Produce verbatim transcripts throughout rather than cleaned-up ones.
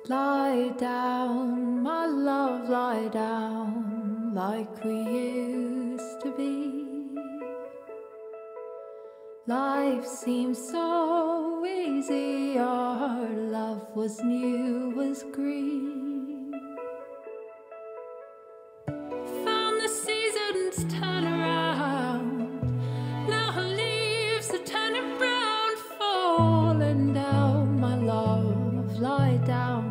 Lie down, my love, lie down, like we used to be. Life seems so easy, our love was new, was green. Found the seasons turn around, now her leaves are turning brown, falling down, my love, lie down.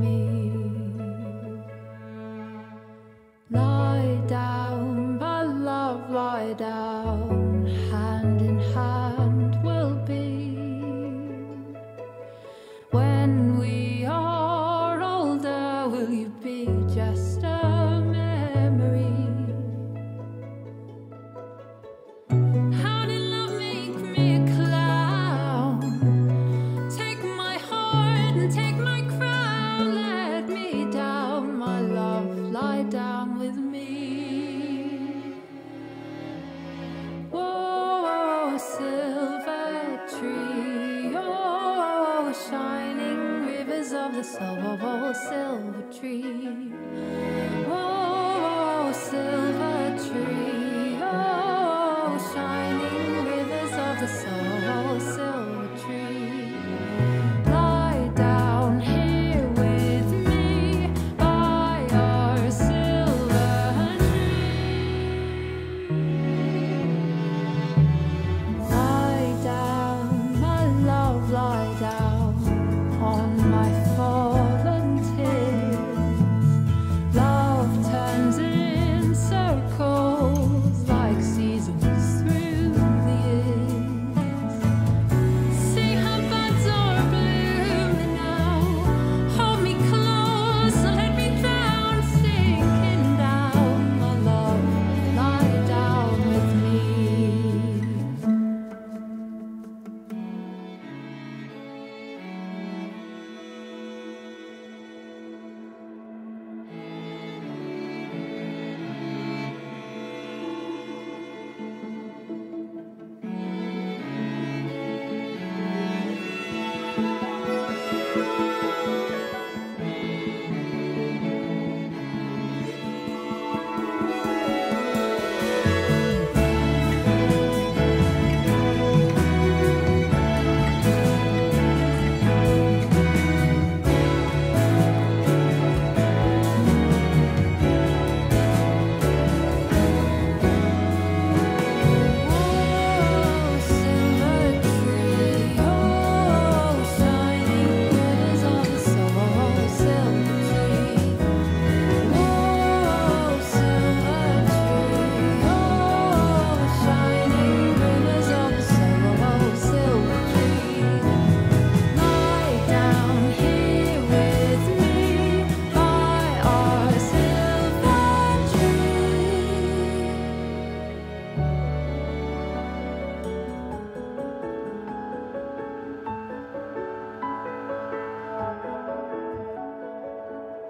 Lie down, my love, lie down, hand in hand we'll be. When we are older, will you be just a memory? How did love make me a clown? Take my heart and take my crown, let me down, my love, lie down with me. Whoa, silver tree, oh, shining rivers of the soul, silver tree. Whoa, silver tree, oh, shining rivers of the soul, silver tree. Lie down here with me by our silver tree. Lie down, my love, lie down on my fallen tears. Love turns in circles like seasons through the years. See how buds are blooming now. Hold me close, let me down, sinking down, my love, lie down with me.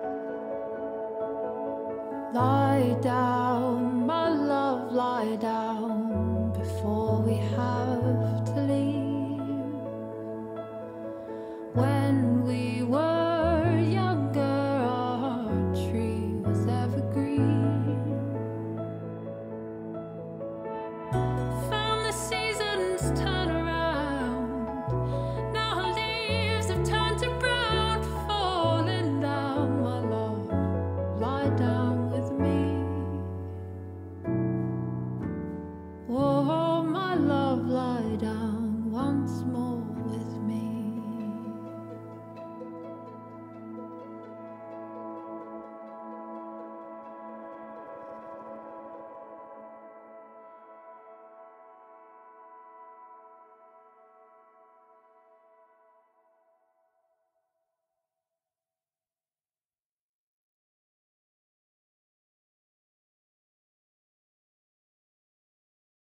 Lie down, my love, lie down.